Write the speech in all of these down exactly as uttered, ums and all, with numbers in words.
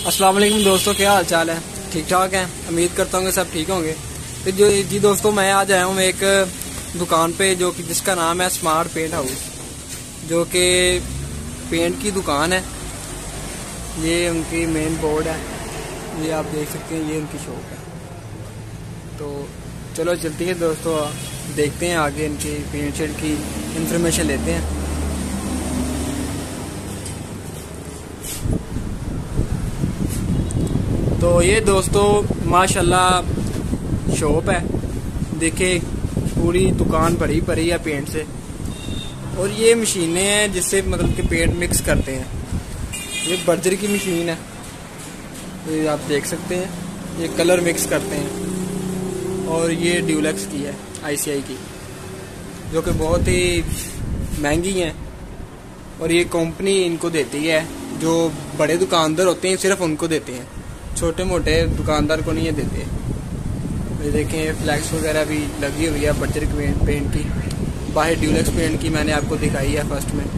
अस्सलाम वालेकुम दोस्तों, क्या हाल चाल है? ठीक ठाक हैं? उम्मीद करता हूँ कि सब ठीक होंगे। तो जो जी दोस्तों, मैं आज आया हूँ एक दुकान पे जो कि जिसका नाम है स्मार्ट पेंट हाउस, जो कि पेंट की दुकान है। ये उनकी मेन बोर्ड है, ये आप देख सकते हैं, ये उनकी शॉप है। तो चलो चलती है दोस्तों, देखते हैं आगे इनकी पेंट शेड की इंफॉर्मेशन लेते हैं। तो ये दोस्तों माशाल्लाह शॉप है, देखिए पूरी दुकान भरी भरी है पेंट से। और ये मशीनें हैं जिससे मतलब कि पेंट मिक्स करते हैं। ये बर्जर की मशीन है, ये आप देख सकते हैं, ये कलर मिक्स करते हैं। और ये ड्यूलक्स की है, आईसीआई की, जो कि बहुत ही महंगी है। और ये कंपनी इनको देती है, जो बड़े दुकानदार होते हैं सिर्फ उनको देते हैं, छोटे मोटे दुकानदार को नहीं ये देते। ये देखें फ्लैक्स वगैरह भी लगी हुई है बर्जर की पेंट की। बाहर ड्यूलक्स पेंट की मैंने आपको दिखाई है फर्स्ट में।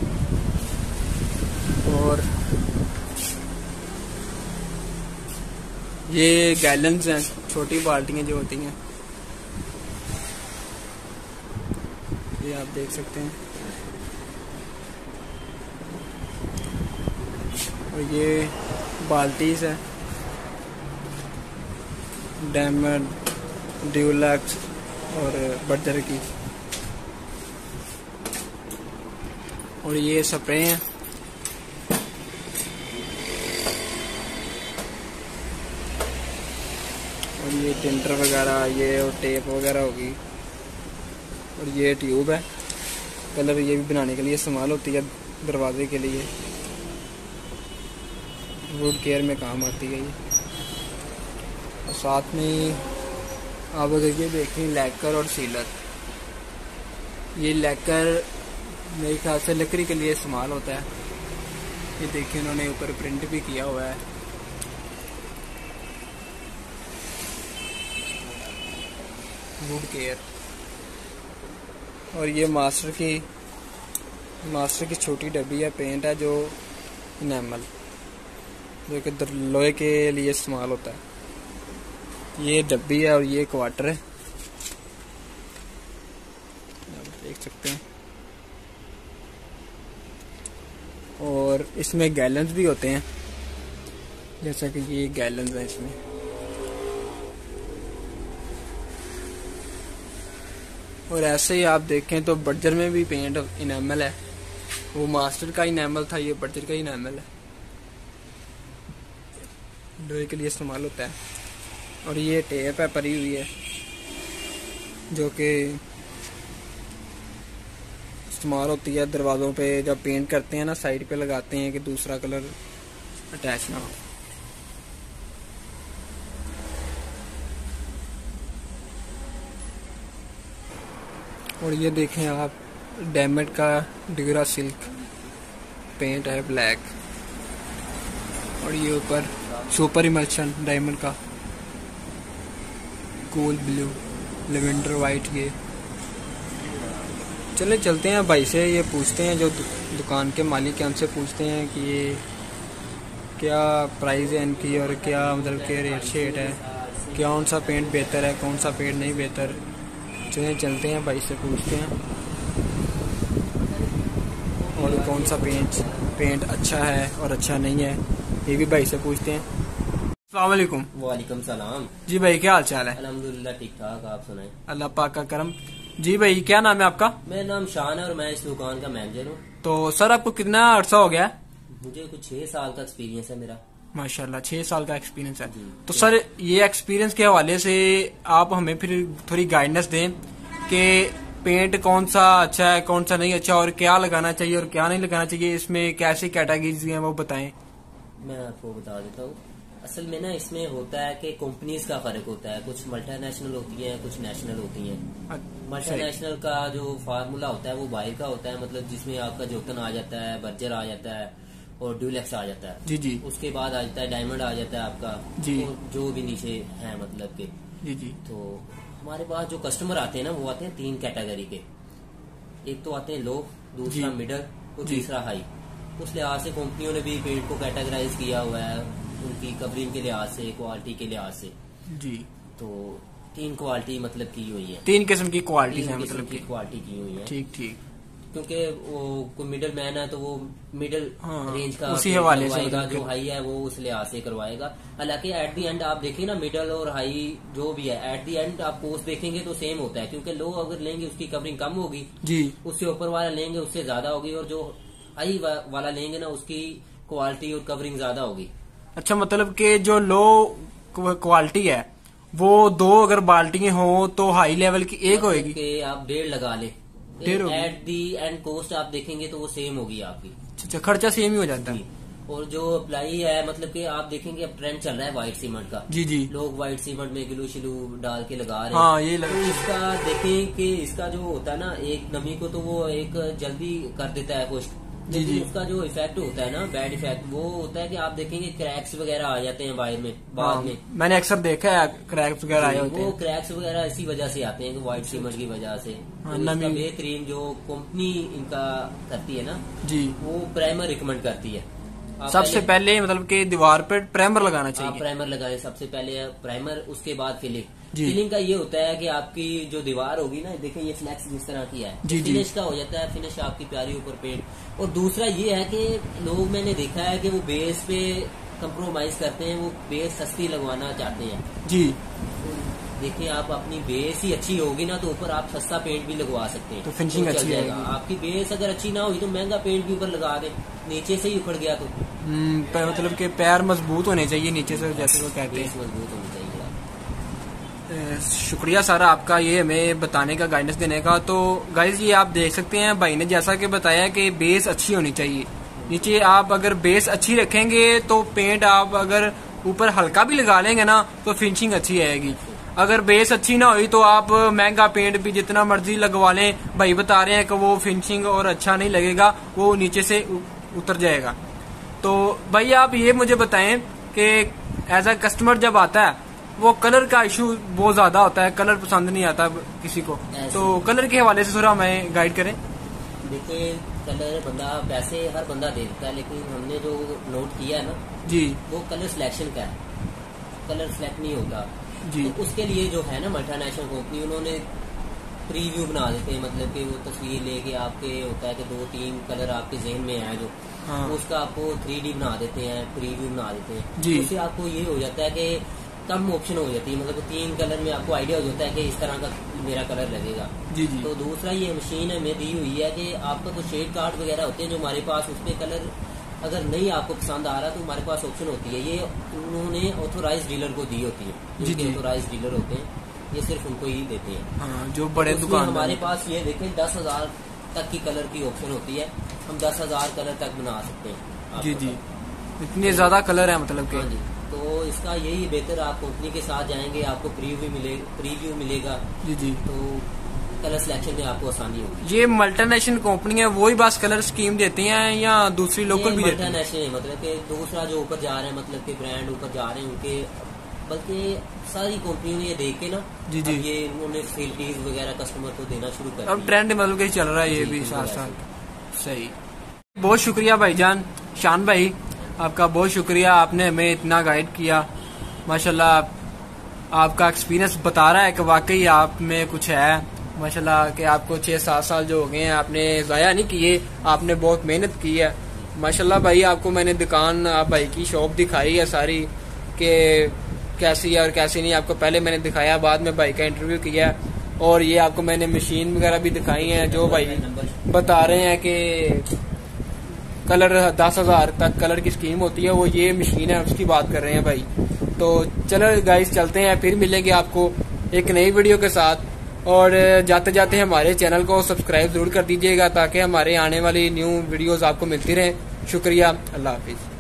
और ये गैलन्स हैं, छोटी बाल्टियाँ जो होती हैं, ये आप देख सकते हैं। और ये बाल्टीज है, डायमंड, ड्यूलक्स और बर्जर की। और ये स्प्रे हैं। और ये टिंटर वगैरह, ये और टेप वगैरह होगी। और ये ट्यूब है, कलर ये भी बनाने के लिए इस्तेमाल होती है, दरवाजे के लिए, वुड केयर में काम आती है ये। और साथ में आप अगर ये देखें लैकर और सीलर, ये लैकर मेरे ख्याल से लकड़ी के लिए इस्तेमाल होता है। ये देखिए उन्होंने ऊपर प्रिंट भी किया हुआ है। Would care. और ये मास्टर की मास्टर की छोटी डब्बी है, पेंट है जो इनेमल, जो कि लोहे के लिए इस्तेमाल होता है। ये डब्बी है और ये क्वार्टर है, आप देख सकते हैं। और इसमें गैलन्स भी होते हैं, जैसा कि ये गैलन्स है इसमें। और ऐसे ही आप देखें तो बर्जर में भी पेंट इनेमल है, वो मास्टर का इनेमल था, ये बर्जर का इनेमल है, लोहे के लिए इस्तेमाल होता है। और ये टेप है परी हुई है, जो कि इस्तेमाल होती है दरवाज़ों पे, जब पेंट करते हैं ना साइड पे लगाते हैं कि दूसरा कलर अटैच ना हो। और ये देखें आप, डायमंड का डिगरा सिल्क पेंट है, ब्लैक। और ये ऊपर सुपर इमल्शन डायमंड का, कूल ब्लू, लेवेंडर वाइट। ये चले चलते हैं भाई से, ये पूछते हैं जो दुकान के मालिक हैं, उनसे पूछते हैं कि ये क्या प्राइस है इनकी, और क्या मतलब के रेट शेट है, कौन सा पेंट बेहतर है, कौन सा पेंट नहीं बेहतर। चले चलते हैं भाई से पूछते हैं, और कौन सा पेंट पेंट अच्छा है और अच्छा नहीं है, ये भी भाई से पूछते हैं। अस्सलाम वालेकुम। वालेकुम सलाम। जी भाई, क्या हाल चाल है? अल्हम्दुलिल्लाह ठीक ठाक, आप सुनाएं? अल्लाह पाक का करम। जी भाई, क्या नाम है आपका? मेरा नाम शान है और मैं इस दुकान का मैनेजर हूँ। तो सर आपको कितना अरसा हो गया? मुझे कुछ छह साल का एक्सपीरियंस है मेरा। माशाल्लाह, छह साल का एक्सपीरियंस है। तो सर ये एक्सपीरियंस के हवाले से आप हमें फिर थोड़ी गाइडेंस दें कि पेंट कौन सा अच्छा है, कौन सा नहीं अच्छा, और क्या लगाना चाहिए और क्या नहीं लगाना चाहिए, इसमें कैसी कैटेगरीज हैं वो बताएं। मैं आपको बता देता हूँ। असल में ना इसमें होता है कि कंपनीज का फर्क होता है, कुछ मल्टीनेशनल होती हैं, कुछ नेशनल होती हैं। मल्टीनेशनल का जो फार्मूला होता है वो बाहर का होता है, मतलब जिसमें आपका जोतन आ जाता है, बर्जर आ जाता है और ड्यूलक्स आ जाता है। जी जी। उसके बाद आ जाता है डायमंड आ जाता है आपका जी, जो भी नीचे है मतलब के जी जी। तो हमारे पास जो कस्टमर आते हैं ना, वो आते हैं तीन कैटेगरी के। एक तो आते हैं लो, दूसरा मिडल और तीसरा हाई। उस लिहाज से कंपनियों ने भी पेंट को कैटेगराइज किया हुआ है। उनकी कवरिंग के लिहाज से, क्वालिटी के लिहाज से जी। तो तीन क्वालिटी मतलब की हुई है, तीन किस्म की क्वालिटी है मतलब की क्वालिटी की हुई है। ठीक ठीक। क्योंकि वो कोई मिडिल मैन है तो वो मिडिल हाँ, रेंज का उसी हवाले से मतलब जो हाई है वो उस लिहाज से करवाएगा। हालांकि एट दी एंड आप देखिए ना, मिडिल और हाई जो भी है एट दी एंड आप पोस्ट देखेंगे तो सेम होता है, क्योंकि लो अगर लेंगे उसकी कवरिंग कम होगी जी, उससे ऊपर वाला लेंगे उससे ज्यादा होगी, और जो हाई वाला लेंगे ना उसकी क्वालिटी और कवरिंग ज्यादा होगी। अच्छा, मतलब कि जो लो क्वालिटी है वो दो अगर बाल्टियां हो तो हाई लेवल की एक मतलब होगी कि आप डेढ़ लगा ले, एट दी एंड कॉस्ट आप देखेंगे तो वो सेम होगी आपकी। अच्छा, खर्चा सेम ही हो जाता है। और जो अप्लाई है मतलब कि आप देखेंगे अब ट्रेंड चल रहा है व्हाइट सीमेंट का, जी जी, लोग व्हाइट सीमेंट में गिलू शिलू डाल के लगा रहे हैं। हाँ, ये लग... तो इसका देखें कि इसका जो होता है ना, एक नमी को तो वो एक जल्दी कर देता है खुश्क, लेकिन उसका जो इफेक्ट होता है ना, बैड इफेक्ट, वो होता है कि आप देखेंगे क्रैक्स वगैरह आ जाते हैं वायर में बाद हाँ, में मैंने अक्सर देखा है क्रैक्स वगैरह आए होते हैं। वो क्रैक्स वगैरह इसी वजह से आते हैं कि व्हाइट सीमेंट की वजह से। हाँ, तो बेहतरीन जो कंपनी इनका करती है ना जी, वो प्राइमर रिकमेंड करती है। सबसे पहले मतलब कि दीवार पे प्राइमर लगाना चाहिए। प्राइमर लगाए सबसे पहले, प्राइमर उसके बाद फिलिंग। फिलिंग का ये होता है कि आपकी जो दीवार होगी ना, देखिए ये फ्लैक्स जिस तरह की है, जी, फिनिश का हो जाता है, फिनिश आपकी प्यारी ऊपर पेंट। और दूसरा ये है कि लोग मैंने देखा है कि वो बेस पे कंप्रोमाइज करते हैं, वो बेस सस्ती लगवाना चाहते हैं जी। देखिए आप अपनी बेस ही अच्छी होगी ना तो ऊपर आप सस्ता पेंट भी लगवा सकते हैं, तो फिनिशिंग तो अच्छी जाएगा। आपकी बेस अगर अच्छी ना हुई तो महंगा पेंट भी ऊपर लगा दे, नीचे से ही उखड़ गया तो मतलब कि पैर मजबूत होने चाहिए नीचे से, जैसे वो कहते हैं मजबूत होनी चाहिए। शुक्रिया सर आपका ये हमें बताने का, गाइडेंस देने का। तो गाइज ये आप देख सकते हैं भाई ने जैसा कि बताया कि बेस अच्छी होनी चाहिए नीचे। आप अगर बेस अच्छी रखेंगे तो पेंट आप अगर ऊपर हल्का भी लगा लेंगे ना तो फिनिशिंग अच्छी आएगी। अगर बेस अच्छी ना हुई तो आप महंगा पेंट भी जितना मर्जी लगवा लें, भाई बता रहे हैं कि वो फिनिशिंग और अच्छा नहीं लगेगा, वो नीचे से उतर जाएगा। तो भाई आप ये मुझे बताएं कि एज अ कस्टमर जब आता है वो कलर का इशू बहुत ज्यादा होता है, कलर पसंद नहीं आता किसी को, तो कलर के हवाले से थोड़ा हमें गाइड करें। देखिए कलर बंदा पैसे हर बंदा दे देता है, लेकिन हमने जो नोट किया है ना जी, वो कलर सिलेक्शन का है, कलर सिलेक्ट नहीं होता जी। तो उसके लिए जो है ना मल्टीनेशनल कंपनी, उन्होंने प्रीव्यू बना देते हैं, मतलब कि वो तस्वीर लेके आपके होता है कि दो तीन कलर आपके जहन में है जो, हाँ, उसका आपको थ्री डी बना देते हैं, प्रीव्यू बना देते हैं जी। उससे आपको ये हो जाता है कि कम ऑप्शन हो जाती है, मतलब तीन कलर में आपको आइडिया हो जाता है कि इस तरह का मेरा कलर लगेगा जी जी। तो दूसरा ये मशीन हमें दी हुई है कि आपका कुछ शेड कार्ड वगैरह होते हैं जो हमारे पास, उसमें कलर अगर नहीं आपको पसंद आ रहा तो हमारे पास ऑप्शन होती है, ये उन्होंने ऑथोराइज डीलर को दी होती है, जो ऑथोराइज डीलर होते हैं ये सिर्फ उनको ही देते हैं। हाँ, जो बड़े तो दुकान हमारे पास ये देखें दस हजार तक की कलर की ऑप्शन होती है, हम दस हजार कलर तक बना सकते हैं जी जी। इतने ज्यादा कलर है मतलब के, हाँ जी। तो इसका यही बेहतर, आप कंपनी के साथ जाएंगे आपको प्रीव्यू मिलेगा, प्रीव्यू मिलेगा जी जी, तो कलर सिलेक्शन में आपको आसानी होगी। ये मल्टीनेशनल कंपनी है वही बस कलर स्कीम देती हैं या दूसरी लोकल भी देती हैं? मल्टीनेशनल मतलब कि दूसरा जो ऊपर जा रहे हैं, मतलब कि ब्रांड ऊपर जा रहे हैं उनके, बल्कि सारी कंपनियों ने ये देख के ना जी जी, ये उन्होंने फैसिलिटीज वगैरह कस्टमर को देना शुरू कर, अब ट्रेंड मतलब कि चल रहा है ये भी साथ साथ। सही, बहुत शुक्रिया भाईजान शान भाई, आपका बहुत शुक्रिया, आपने हमें इतना गाइड किया। माशाल्लाह आपका एक्सपीरियंस बता रहा है कि वाकई आप में कुछ है माशाल्लाह, कि आपको छह सात साल जो हो गए हैं आपने ज़ाया नहीं किए, आपने बहुत मेहनत की है माशाल्लाह। भाई आपको मैंने दुकान, आप भाई की शॉप दिखाई है सारी कि कैसी है और कैसी नहीं, आपको पहले मैंने दिखाया, बाद में भाई का इंटरव्यू किया, और ये आपको मैंने मशीन वगैरह भी दिखाई है जो भाई बता रहे हैं कि कलर दस हजार तक कलर की स्कीम होती है, वो ये मशीन है उसकी बात कर रहे हैं भाई। तो चलो गाइस चलते हैं, फिर मिलेंगे आपको एक नई वीडियो के साथ, और जाते जाते हमारे चैनल को सब्सक्राइब जरूर कर दीजिएगा ताकि हमारे आने वाली न्यू वीडियोस आपको मिलती रहें। शुक्रिया, अल्लाह हाफिज।